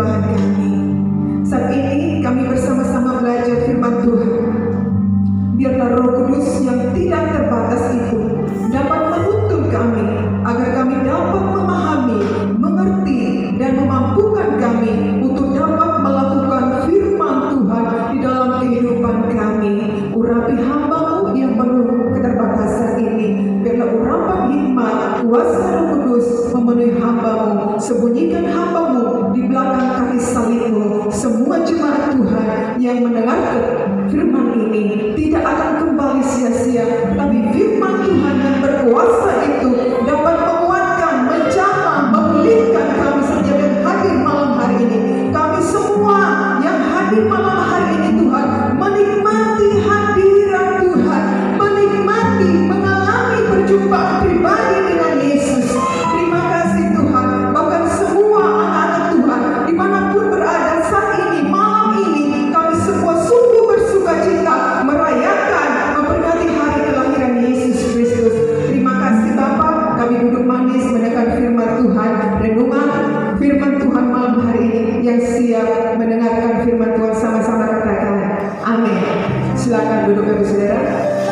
kehidupan kami. Saat ini kami bersama-sama belajar firman Tuhan. Biarlah Roh Kudus yang tidak terbatas itu dapat menuntun kami, agar kami dapat memahami, mengerti, dan memampukan kami untuk dapat melakukan firman Tuhan di dalam kehidupan kami. Urapi hamba-Mu yang penuh keterbatasan ini. Biarlah urapan hikmat, kuasa Roh Kudus memenuhi hamba-Mu. Sembunyikan hamba-Mu di belakang kaki salib-Mu. Semua jemaat Tuhan yang mendengarkan firman ini tidak akan kembali sia-sia, tapi firman Tuhan yang berkuasa itu dapat menguatkan, menjamah, memulihkan kami saja yang hadir malam hari ini. Kami semua yang hadir malam hari ini Tuhan, menikmati hadirat Tuhan, menikmati, mengalami perjumpaan pribadi dengan Yesus. Terima kasih Tuhan. Bahkan semua anak-anak Tuhan dimanapun berada saat ini, malam ini, kami semua sungguh bersuka cita merayakan, memperingati hari kelahiran Yesus Kristus. Terima kasih Bapa. Kami duduk manis mendengar firman Tuhan, renungan firman Tuhan malam hari ini. Yang siap mendengarkan firman Tuhan sama-sama katakan amin. Silakan duduk Bapak Saudara.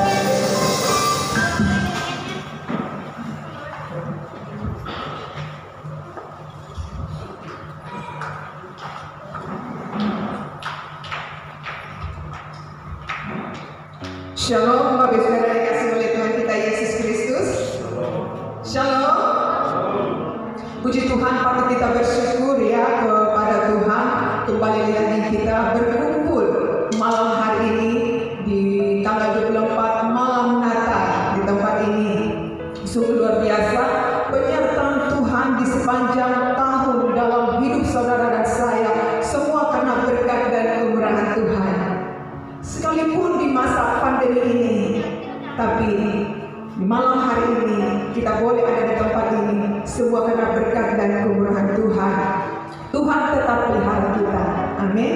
Shalom Bapak Saudara yang dikasihi oleh Tuhan kita Yesus Kristus. Shalom. Puji Tuhan, patut kita bersyukur ya kepada Tuhan kembali lagi kita berkumpul malam hari ini di tanggal 24 malam Natal di tempat ini. Sungguh luar biasa penyertaan Tuhan di sepanjang tahun dalam hidup saudara dan saya, semua karena berkat dan kemurahan Tuhan. Sekalipun di masa pandemi ini, tapi di malam hari ini kita boleh ada di tempat ini, semua karena berkat dan kemurahan Tuhan. Tuhan tetap pelihara kita. Amin.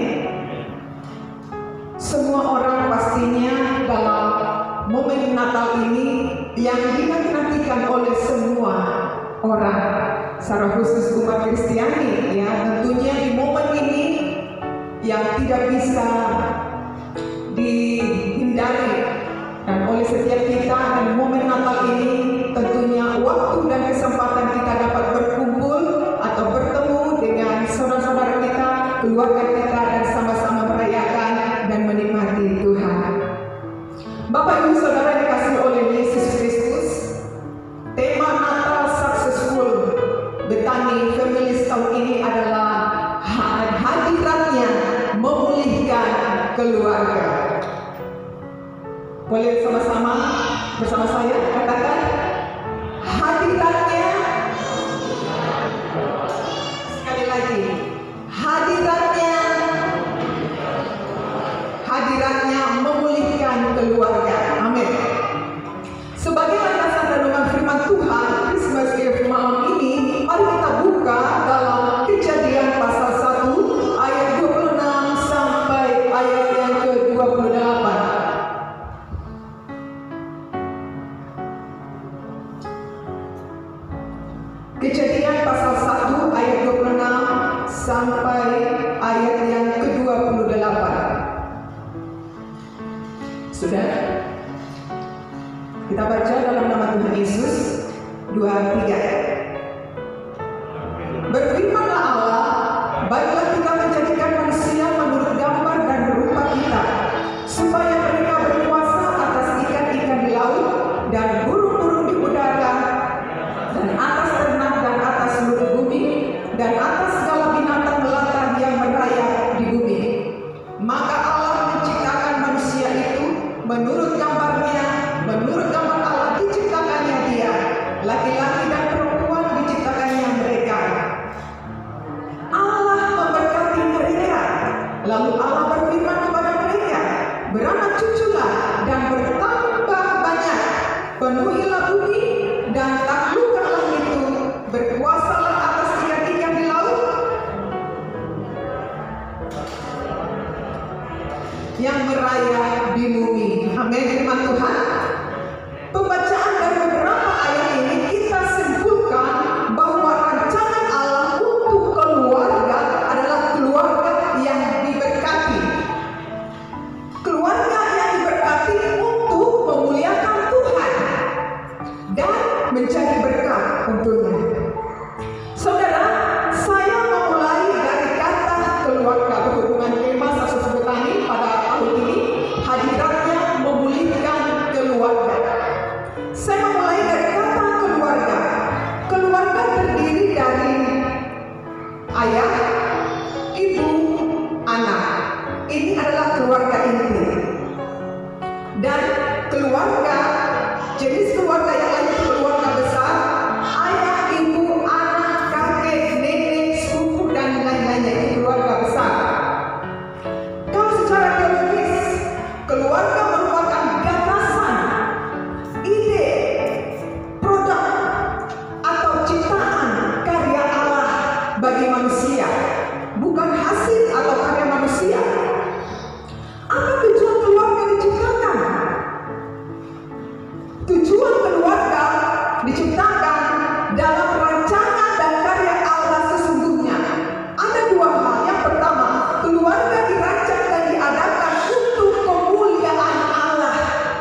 Semua orang pastinya dalam momen Natal ini yang dinantikan oleh semua orang, secara khusus umat Kristiani ya, tentunya di momen ini yang tidak bisa dihindari. Dan oleh setiap kita di momen Natal ini tentunya waktu dan kesempatan kita dapat berkumpul atau bertemu dengan saudara-saudara kita, keluarga kita, dan sama-sama merayakan dan menikmati Tuhan. Bapak Ibu Saudara yang dikasihi oleh Yesus Kristus, tema Natal Successful Bethany Families tahun ini adalah hadiratnya memulihkan keluarga. Boleh sama-sama bersama saya katakan hadiratnya. Sekali lagi, hadiratnya memulihkan keluarga. Amin. Sebagai landasan renungan firman Tuhan Christmas Eve malam ini, mari kita buka dalam Kejadian pasal 1 ayat 26 sampai ayat yang ke-28. Kejadian pasal 1 ayat 26 sampai ayat yang ke-28. Sudah? Kita baca dalam nama Tuhan Yesus. 2-3. Berfirmanlah Allah, baiklah kita menjadikan manusia menurut gambar dan rupa kita, supaya mereka berkuasa atas ikan-ikan di laut dan burung-burung di udara, dan atas ternak dan atas seluruh bumi, dan atas segala binatang melata yang merayap di bumi. Maka Allah menciptakan manusia itu menurut gambarnya, menurut gambar Allah diciptakannya dia, laki-laki dan perempuan diciptakannya mereka. Allah memberkati mereka, lalu Allah berfirman kepada mereka, beranak cuculah dan bertambah banyak, penuhilah bumi dan taklukkanlah itu, berkuasalah atas ikan-ikan di laut yang merayap di bumi. Amin. Firman Tuhan. Pembacaan dari beberapa ayat ini kita simpulkan bahwa rancangan Allah untuk keluarga adalah keluarga inti. Dan keluarga, jenis keluarga yang lain itu keluarga besar, ayah, ibu, anak, kakek, nenek, sepupu, dan lain-lainnya, itu keluarga besar. Kalau secara teologis, keluarga merupakan gagasan, ide, produk, atau ciptaan karya Allah bagi manusia, bukan hasil atau karya manusia. Apa tujuan keluarga diciptakan? Tujuan keluarga diciptakan dalam rancangan dan karya Allah sesungguhnya. Ada dua hal. Yang pertama, keluarga dirancang dan diadakan untuk kemuliaan Allah.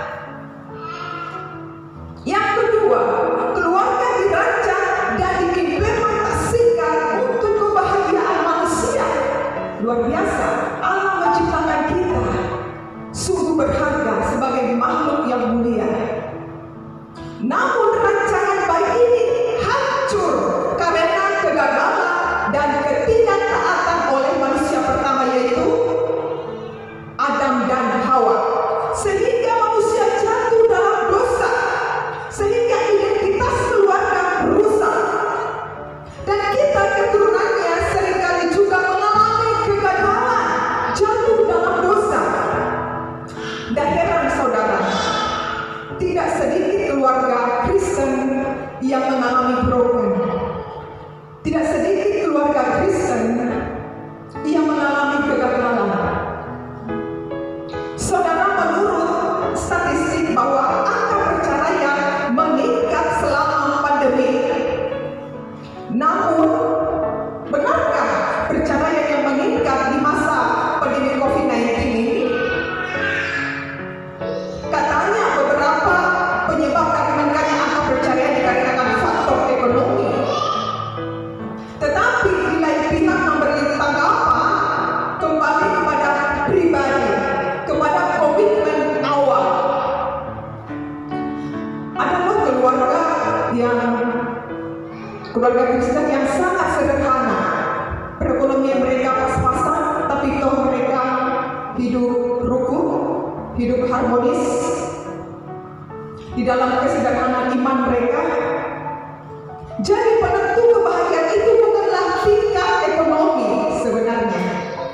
Yang kedua, keluarga dirancang dan diimplementasikan untuk kebahagiaan manusia. Luar biasa, Allah menciptakan kita sungguh berharga sebagai makhluk yang mulia. Namun rancangan baik ini hancur karena kegagalan dan ketidaktaatan oleh manusia pertama, yaitu Adam dan Hawa, sehingga manusia jatuh dalam dosa, sehingga identitas keluarga rusak, dan kita keturunannya seringkali juga mengalami kegagalan, jatuh dalam dosa. Dan heran saudara, tidak sedikit keluarga Kristen yang mengalami problem. Tidak sedikit keluarga Kristen yang mengalami kegagalan. Saudara, menurut statistik bahwa angka perceraian meningkat selama pandemi. Namun, benarkah perceraian yang meningkat di masa pandemi COVID-19 ini? Katanya beberapa penyebab dari meningkatnya angka perceraian dikarenakan faktor ekonomi. Tetapi di lain pihak memberi tanggapan kembali kepada pribadi, kepada komitmen awal. Ada loh keluarga Kristen yang sangat sederhana. Perekonomian mereka pas-pasan, tapi toh mereka hidup rukun, hidup harmonis di dalam kesederhanaan iman mereka. Jadi penentu kebahagiaan itu bukanlah tingkat ekonomi sebenarnya,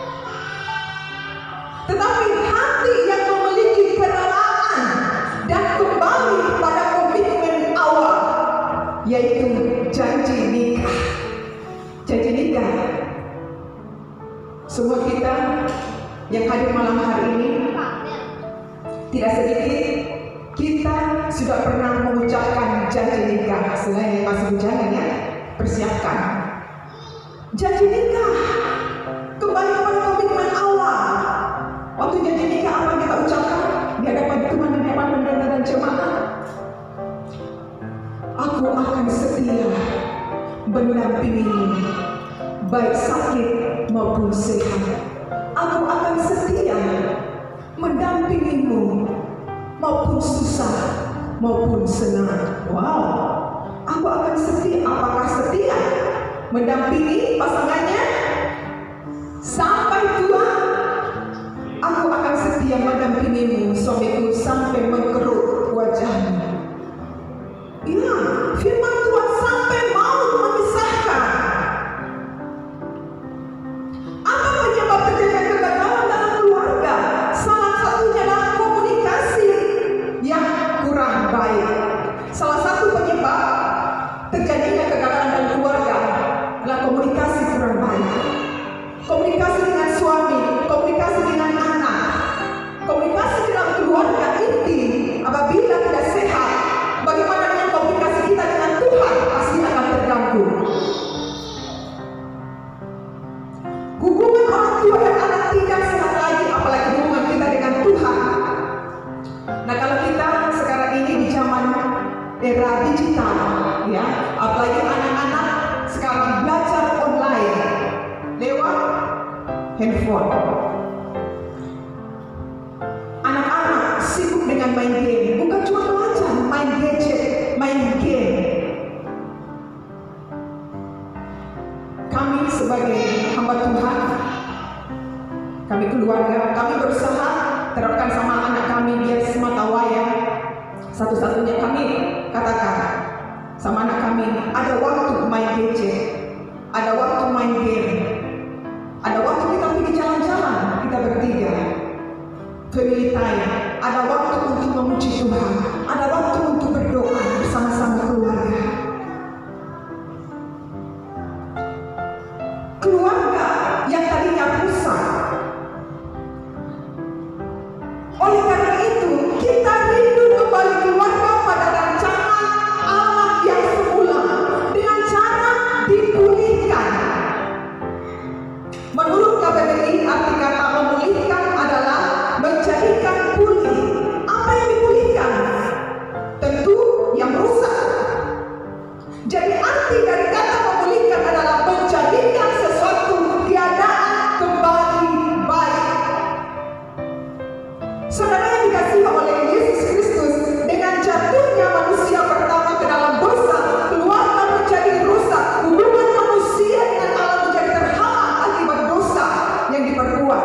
tetapi hati yang memiliki kerelaan dan kembali pada komitmen awal, yaitu janji nikah. Janji nikah. Semua kita yang hadir malam hari ini, tidak sedikit kita sudah pernah mengucapkan janji nikah. Selain yang masih bujangan ya, persiapkan janji nikah. Kembali kepada komitmen awal. Waktu janji nikah apa yang kita ucapkan di hadapan Tuhan, di hadapan pendeta dan jemaat? Aku akan setia mendampingimu, baik sakit maupun sehat. Aku akan setia mendampingimu, maupun susah maupun senang. Wow, aku akan setia. Apakah setia mendampingi pasangannya sampai tua? Aku akan setia mendampingimu, suamiku, sampai mengkerut wajahmu. Ya, firman Tuhan sampai mau memisahkan. Apa penyebab terjadinya kegagalan dalam keluarga? Salah satunya adalah komunikasi yang kurang baik. Salah satu penyebab terjadinya kegagalan dalam keluarga adalah komunikasi kurang baik. Komunikasi dengan suami, komunikasi dengan anak, komunikasi dalam keluarga inti apabila tidak sehat, bagaimana dengan komunikasi kita dengan Tuhan? Pasti akan terganggu. Hubungan orang tua dan anak tidak sehat lagi, apalagi hubungan kita dengan Tuhan. Nah, kalau kita sekarang ini di zaman era digital, ya, apalagi anak-anak sekarang belajar online lewat handphone. Anak-anak sibuk dengan main game, bukan cuma belajar, main gadget, main game. Kami sebagai hamba Tuhan, kami keluarga, kami berusaha family time, ada waktu untuk memuji Tuhan, ada waktu untuk berdoa bersama-sama keluarga. Keluarga yang tadinya rusak. Oleh karena itu, kita rindu kembali keluarga pada rancangan Allah yang semula dengan cara dipulihkan. Menurut KBBI, arti kata memulihkan adalah menjadikan pulih. Apa yang dipulihkan? Tentu yang rusak. Jadi arti dari kata memulihkan adalah menjadikan sesuatu keadaan kembali baik. Saudara yang dikasihi oleh Yesus Kristus, dengan jatuhnya manusia pertama ke dalam dosa, keluarga menjadi rusak, hubungan manusia dengan Allah menjadi terhalang akibat dosa yang diperbuat.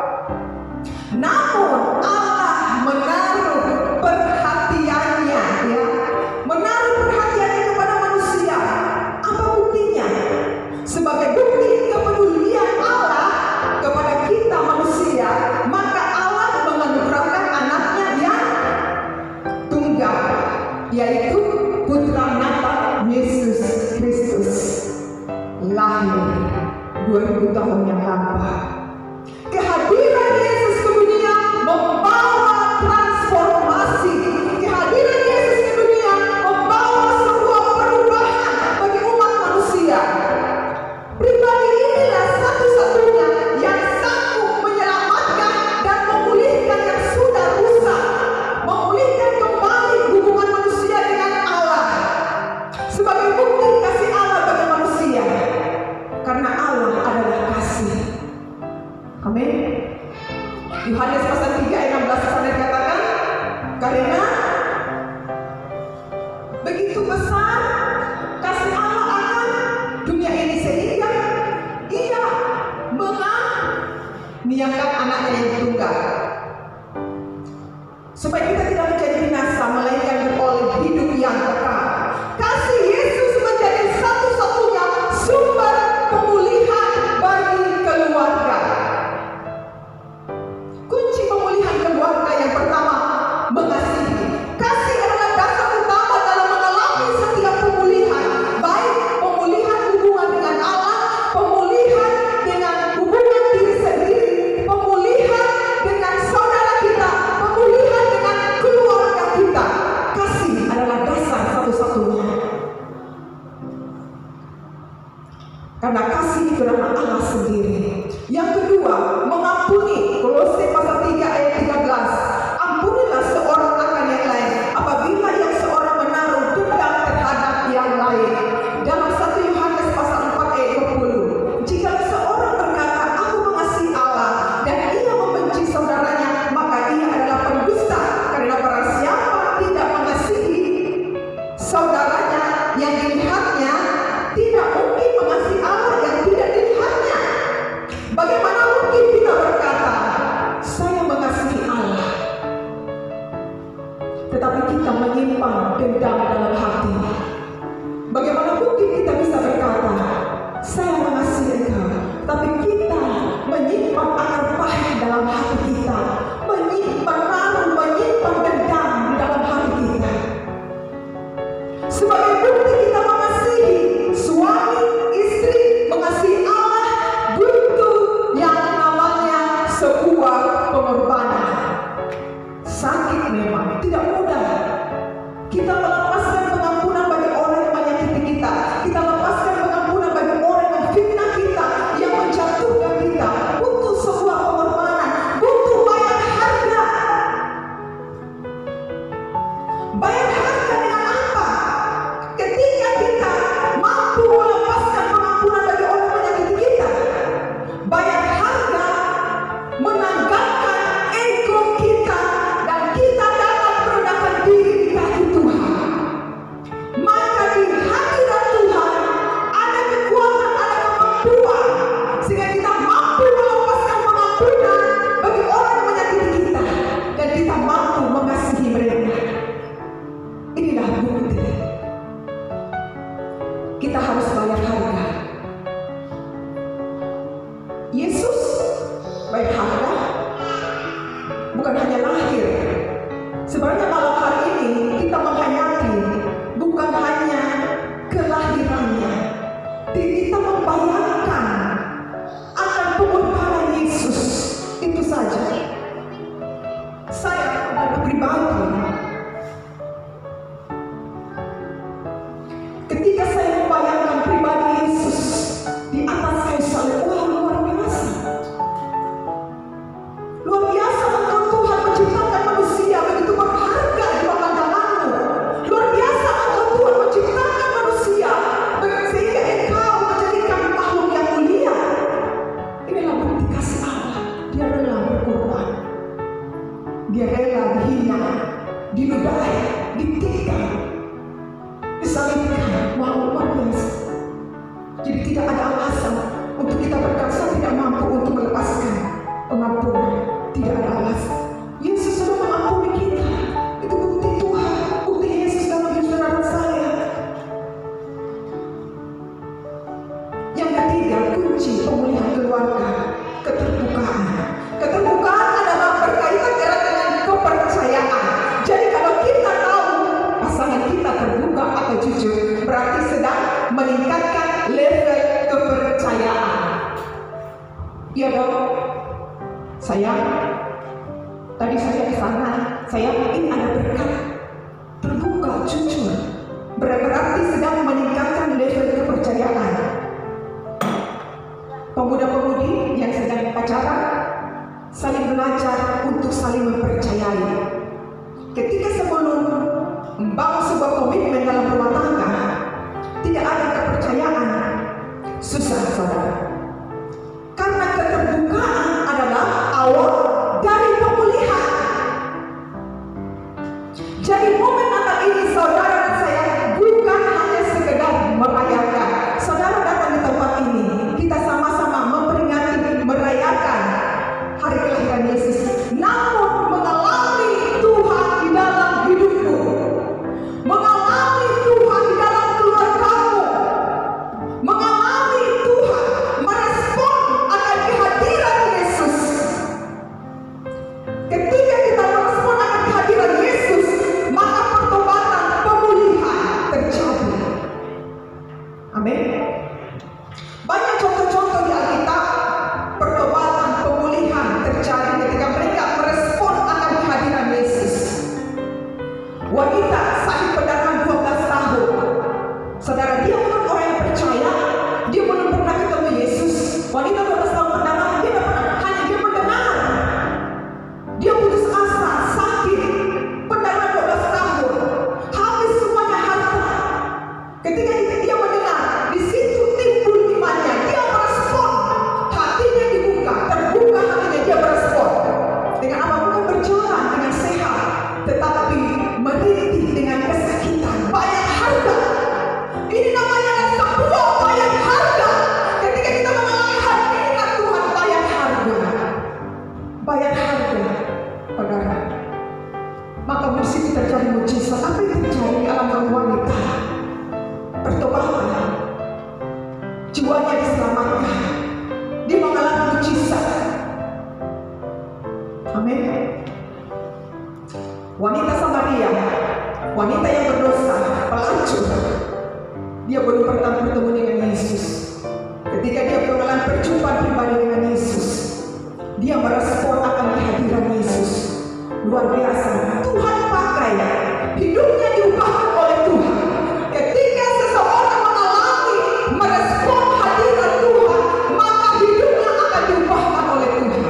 Namun Allah menaruh perhatiannya, menaruh perhatiannya kepada manusia. Apa buktinya? Sebagai bukti kepedulian Allah kepada kita manusia, maka Allah menganugerahkan anaknya yang tunggal, yaitu putra Natal Yesus Kristus, lahir 2000 tahun yang lalu. Kehadiran Yesus ke dunia membawa transformasi. Kehadiran Yesus ke dunia membawa sebuah perubahan bagi umat manusia. Pribadi inilah satu-satunya yang sanggup menyelamatkan dan memulihkan yang sudah rusak, memulihkan kembali hubungan manusia dengan Allah. Sebagai bukti kasih Allah bagi manusia, karena Allah adalah kasih. Amin. Yohanes pasal 3 ayat 16 sana dikatakan, karena begitu besar kasih Allah akan dunia ini sehingga Ia menganiakan anaknya yang tunggal, supaya kita tidak menjadi binasa, melainkan beroleh hidup yang kekal. Kasih Yesus menjadi satu-satunya sumber pemulihan bagi keluarga. Kunci pemulihan keluarga yang pertama, mengasihi. Kasih adalah dasar utama dalam mengalami setiap pemulihan, baik pemulihan hubungan dengan Allah, pemulihan dengan hubungan diri sendiri, pemulihan dengan saudara kita, pemulihan dengan keluarga kita. Kasih adalah dasar satu-satunya. Karena kasih itu adalah Allah sendiri. Yang kedua, mengampuni. Kolose pasal 3 ayat 13. Ampunilah seorang akan yang lain apabila yang seorang menaruh dendam terhadap yang lain. Dalam 1 Yohanes pasal 4 ayat 20. Jika seorang berkata, aku mengasihi Allah, dan ia membenci saudaranya, maka ia adalah pendusta. Karena barang siapa tidak mengasihi saudaranya yang dilihatnya, tidak mungkin mengasihi Allah yang tidak dilihatnya. Bagaimana mungkin kita berkata, saya mengasihi Allah, tetapi kita menyimpan dendam dalam hati? Bagaimana mungkin kita bisa berkata, saya mengasihi Engkau, tapi kita menyimpan akar pahit dalam hati kita, menyimpan malu, menyimpan dendam di dalam hati kita? Sebagai bukti kita mengasihi, suami istri mengasihi Allah butuh yang namanya sebuah pengorbanan. Sakit memang, tidak mudah. Kita melepaskan pengampunan bagi orang yang menyakiti kita. Kita lepaskan pengampunan bagi orang yang fitnah kita, yang menjatuhkan kita. Butuh sebuah pengorbanan, butuh bayar harga. Bayar harga dengan apa? Ketika kita mampu melepaskan pengampunan bagi orang yang menyakiti kita, bayar harga menanggalkan ego kita, dan kita dapat merendahkan diri di kaki Tuhan. Maka di hadirat Tuhan ada kekuatan, ada kemampuan, sehingga kita mampu melepaskan pengampunan bagi orang yang menyakiti kita, dan kita mampu mengasihi mereka. Inilah bukti. Kita harus bayar harga. Yesus bayar harga, bukan Dia rela dihina, diludahi, ditikam, disalibkan. Wow, luar biasa. Jadi tidak ada alasan untuk kita berkata tidak mampu untuk melepaskan pengampunan. Tidak ada alasan. Yesus sudah mengampuni kita. Itu bukti Tuhan, bukti Yesus dalam hidup saudara saya. Yang ketiga, kunci pemulihan keluarga, keterbukaan. Keterbukaan adalah berkaitan erat dengan kepercayaan. Jadi kalau kita tahu pasangan kita terbuka atau jujur, berarti sedang meningkatkan level kepercayaan. Iya dong. Sayang, tadi saya ke sana, saya ingin ada berkat. Terbuka, jujur, berarti sedang meningkatkan level kepercayaan. Pemuda-pemudi yang sedang pacaran saling belajar untuk saling mempercayai. Ketika sebelum membangun sebuah komitmen dalam rumah tangga, tidak ada kepercayaan, susah saudara. Karena keterbukaan adalah awal dari pemulihan. Jadi momen Natal ini saudara dan saya bukan hanya sekedar merayakan. Saudara datang di tempat ini, kita sama-sama memperingati, merayakan hari kelahiran Yesus. Namun mengalami Tuhan di dalam hidupmu, mengalami Tuhan di dalam keluargamu, mengalami Tuhan merespon akan kehadiran Yesus. Ketika kita merespon akan kehadiran Yesus, maka pertobatan, pemulihan terjadi. Amin. Banyak contoh-contoh di Alkitab pertobatan, pemulihan terjadi ketika mereka merespon akan kehadiran Yesus. Wanita sahih pendarahan 12 tahun, saudara, dia bukan orang yang percaya, dia belum pernah ketemu Yesus. Wanita 12 tahun pendarahan, dia tidak pernah, hanya dia mendengar. Dia putus asa, sakit, pendarahan 12 tahun, habis semuanya harta. Ketika dia mendengar, di situ timbul imannya, dia merespon, hatinya dibuka, terbuka hatinya, dia merespon. Dengan apa? Bukan berjalan dengan sehat, tetapi merintih dengan kesakitan, bayar harga. Ini namanya sebuah bayar harga. Ketika kita mengalami hadirat Tuhan, bayar harga. Bayar harga, saudara. Maka di situ terjadi mujizat. Apa yang terjadi di alam wanita? Pertobatan, jiwanya diselamatkan, dia mengalami mujizat. Amin. Wanita Samaria, wanita yang berdosa, pelacur, dia belum pernah bertemu dengan Yesus. Ketika dia mengalami perjumpaan pribadi dengan Yesus, dia merespon akan kehadiran Yesus. Luar biasa. Tuhan pakai, hidupnya diubahkan oleh Tuhan. Ketika seseorang mengalami merespon hadirat Tuhan, maka hidupnya akan diubahkan oleh Tuhan.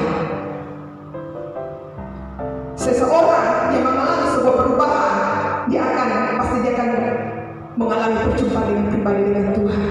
Seseorang yang mengalami sebuah perubahan, dia akan mengalami perjumpaan dengan pribadi dengan Tuhan.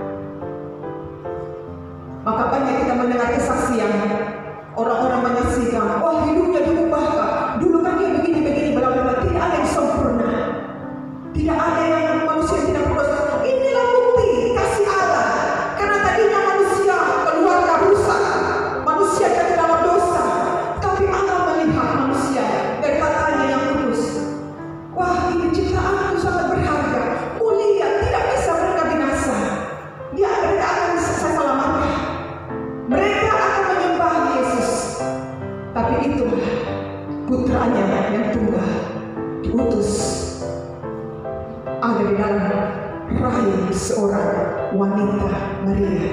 Maka banyak kita mendengar kesaksian orang-orang menyaksikan, oh hidupnya diubahkan. Dulu kan dia begini-begini, bla bla bla. Tidak ada yang sempurna. Tidak ada yang manusia yang tidak berdosa. Inilah bukti kasih Allah. Karena tadinya manusia keluarga rusak, manusia jatuh dalam dosa, tapi Allah melihat manusia dari matanya yang kudus. Wah, ini ciptaanku sangat berharga, mulia, tidak bisa mereka binasa. Mereka akan saya selamatkan. Mereka akan menyembah Yesus. Tapi itu putranya yang tunggal diutus ada di dalam rahim seorang wanita Maria.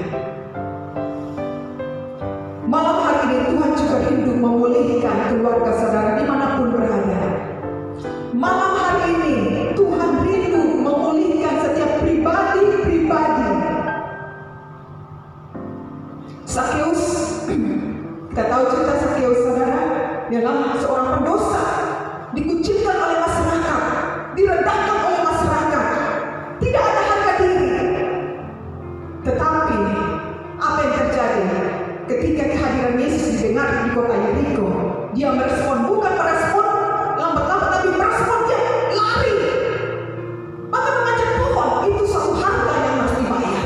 Malam hari ini Tuhan juga rindu memulihkan keluarga saudara dimanapun berada. Malam hari ini Tuhan rindu memulihkan setiap pribadi-pribadi. Sakeus, kita tahu cerita Sakeus saudara. Dia adalah seorang pendosa, dikucilkan oleh masyarakat, direndahkan oleh masyarakat, tidak ada harga diri. Tetapi apa yang terjadi ketika kehadiran Yesus didengar? dengar di kota Yeriko. Dia merespon, bukan merespon lambat-lambat, tapi merespon dia lari. Maka memanjat pohon itu satu harga yang harus dibayar.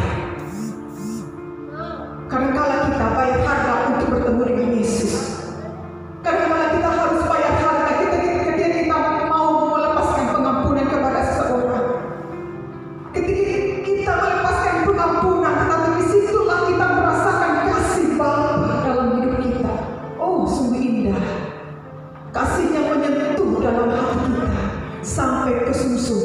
Kadang-kala kita bayar harga untuk bertemu dengan Yesus. Kadang-kala kita harus bayar harga ketika kita mau melepaskan pengampunan kepada seseorang. Ketika kita melepaskan pengampunan, tetapi disitulah kita merasakan kasih Bapa dalam hidup kita. Oh, sungguh indah. Kasihnya menyentuh dalam hati kita sampai ke sumsum.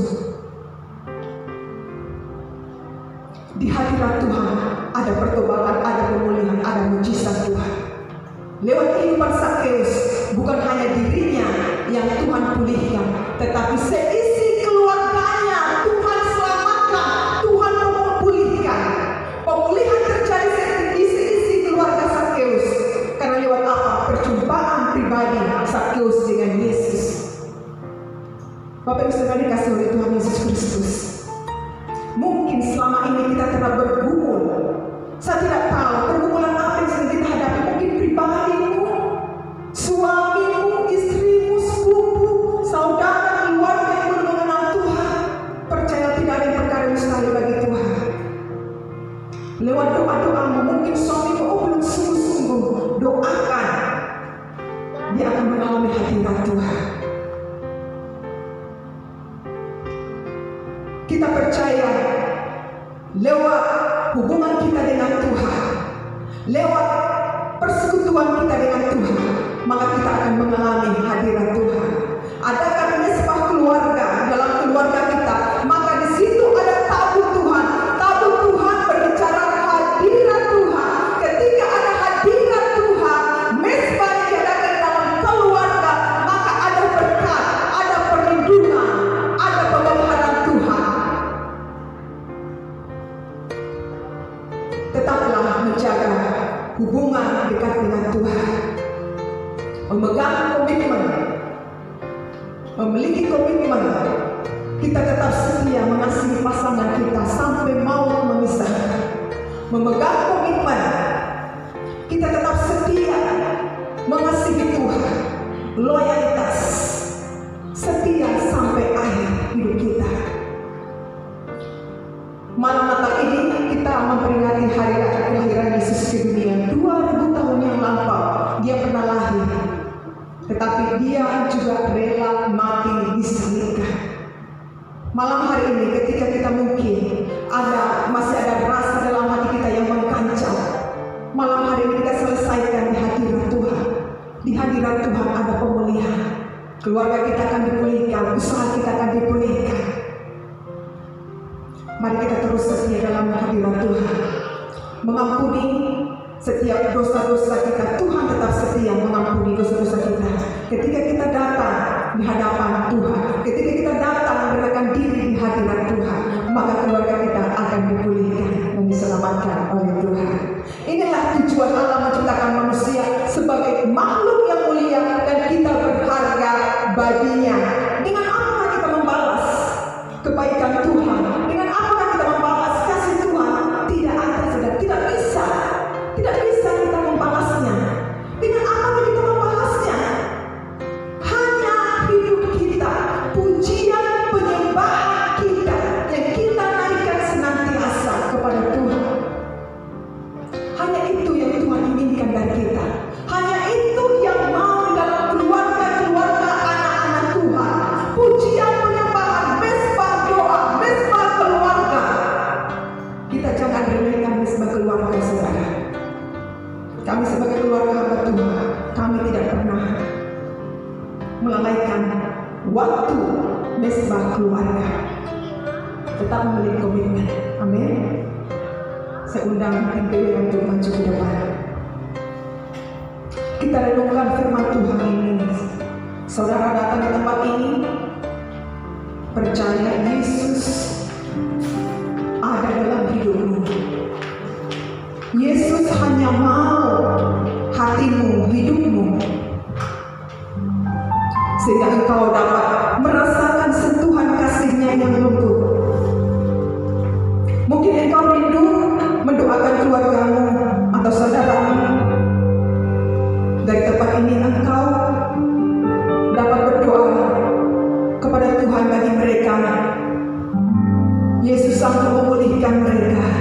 Di hadirat Tuhan ada pertobatan, ada pemulihan, ada mujizat Tuhan. Lewat kehidupan Sakeus, bukan hanya dirinya yang Tuhan pulihkan, tetapi seisi keluarganya Tuhan selamatkan, Tuhan memulihkan. Pemulihan terjadi di seisi keluarga Sakeus. Karena lewat apa? Perjumpaan pribadi Sakeus dengan Yesus. Bapak Ibu Saudara dikasih oleh Tuhan Yesus Kristus. Mungkin selama ini kita telah bergumul. Saya tidak tahu pergumulan apa yang sedang kita hadapi. Mungkin pribadimu, suamimu, istrimu, sepupu, saudara, keluarga yang belum mengenal Tuhan. Percaya tidak ada yang perkara mustahil bagi Tuhan. Lewat doa-doamu, mungkin suamimu belum sungguh-sungguh doakan, dia akan mengalami hadirat Tuhan. Kita percaya lewat hubungan kita dengan Tuhan, lewat persekutuan kita dengan Tuhan, maka kita akan mengalami hadirat Tuhan. Adakah mesbah keluarga dalam keluarga kita? Maka di situ ada tabut Tuhan. Tabut Tuhan berbicara hadirat Tuhan. Ketika ada hadirat Tuhan, mesbah yang diadakan dalam keluarga, maka ada berkat, ada perlindungan, ada pemeliharaan Tuhan. Tetaplah menjaga hubungan dekat dengan Tuhan, memegang komitmen, memiliki komitmen. Kita tetap setia mengasihi pasangan kita sampai maut memisahkan. Memegang komitmen, kita tetap setia mengasihi Tuhan, loyalitas, setia sampai akhir hidup kita. Malam Natal ini kita memperingati hari kelahiran Yesus ke dunia. 2000 tahun yang lampau dia pernah lahir, tetapi dia juga rela mati disalibkan. Malam hari ini ketika kita mungkin masih ada rasa dalam hati kita yang mengkancam, malam hari ini kita selesaikan di hadirat Tuhan. Di hadirat Tuhan ada pemulihan. Keluarga kita akan dipulihkan, usaha kita akan dipulihkan. Mari kita terus setia dalam hadirat Tuhan, mengampuni setiap dosa-dosa kita. Tuhan tetap setia mengampuni dosa-dosa kita. Ketika kita datang di hadapan Tuhan, ketika kita datang menyerahkan diri di hadirat Tuhan, maka keluarga kita akan dipulihkan dan diselamatkan oleh Tuhan. Inilah tujuan Allah menciptakan manusia sebagai makhluk yang mulia dan kita berharga baginya. Dengan apa kita membalas kebaikan Tuhan? Dengan apa kita membalas kasih Tuhan? Tidak ada, saudara. Tidak bisa kita membalasnya. Dengan apa kita membalasnya? Hanya hidup kita, pujian penyembahan kita yang kita naikkan senantiasa kepada Tuhan. Hanya itu yang Tuhan inginkan dari kita. Hanya itu yang mau dalam keluarga-keluarga anak-anak Tuhan. Pujian penyembahan, mesbah doa, mesbah keluarga. Kita jangan remehkan mesbah keluarga, saudara. Kami sebagai keluarga hamba Tuhan, kami tidak pernah melalaikan waktu mesbah keluarga. Tetap memiliki komitmen. Amin. Saya undang MPW untuk maju ke depan. Kita renungkan firman Tuhan ini. Saudara datang di tempat ini, percaya Yesus ada dalam hidupmu. Yesus hanya mau hatimu, hidupmu, sehingga engkau dapat merasakan sentuhan kasih-Nya yang lembut. Mungkin engkau rindu mendoakan keluargamu atau saudaramu ini Engkau dapat berdoa kepada Tuhan bagi mereka. Yesus sanggup memulihkan mereka.